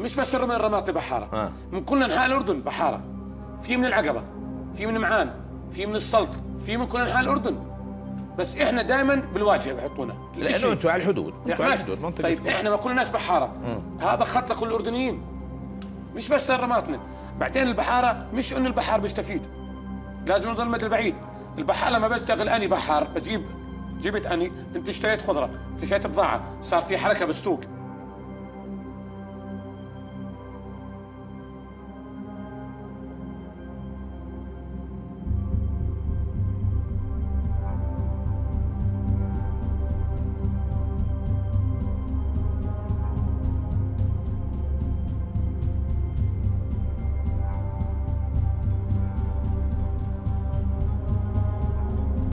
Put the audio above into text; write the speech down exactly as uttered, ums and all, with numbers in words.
مش بس الرمي الرماطي بحاره، آه. من كل انحاء الاردن بحاره، في من العقبه، في من معان، في من السلط، في من كل انحاء الاردن. بس احنا دائما بالواجهه بحطونا، لانه انتم على الحدود، انتم على الحدود منطقه. طيب احنا ما كل الناس بحاره، مم. هذا خط لكل الاردنيين، مش بس للرماطنه. بعدين البحاره مش انه البحار بيستفيد، لازم نضل المدى البعيد. البحار لما بشتغل اني بحار، بجيب جبت اني، انت اشتريت خضره، انت اشتريت بضاعه، صار في حركه بالسوق،